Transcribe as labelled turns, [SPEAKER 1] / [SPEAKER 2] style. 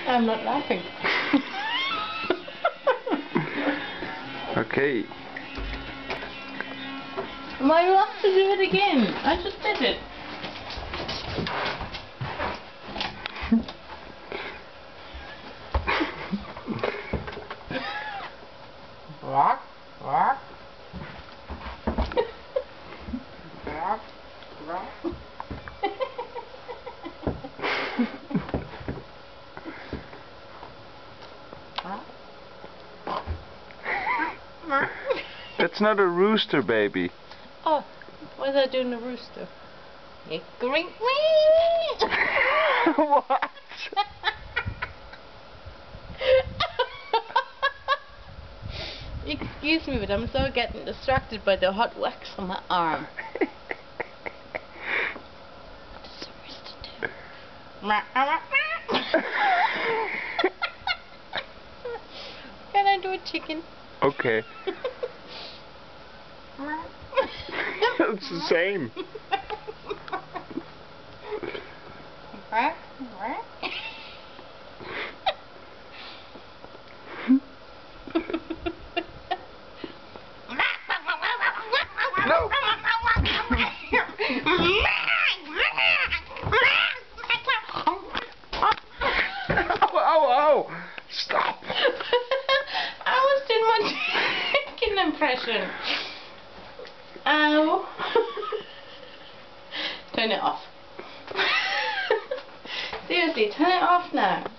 [SPEAKER 1] I'm not laughing.
[SPEAKER 2] Okay.
[SPEAKER 1] Why do you have to do it again? I just did it. Rock, rock. Rock, rock.
[SPEAKER 2] That's not a rooster, baby.
[SPEAKER 1] Oh, what is I doing a rooster? Hickory.
[SPEAKER 2] What?
[SPEAKER 1] Excuse me, but I'm so getting distracted by the hot wax on my arm. What does a rooster do? Can I do a chicken?
[SPEAKER 2] Okay. It's the same. No. Ow, ow, ow. Stop.
[SPEAKER 1] I was doing my chicken impression. Ow. Turn it off. Seriously, turn it off now.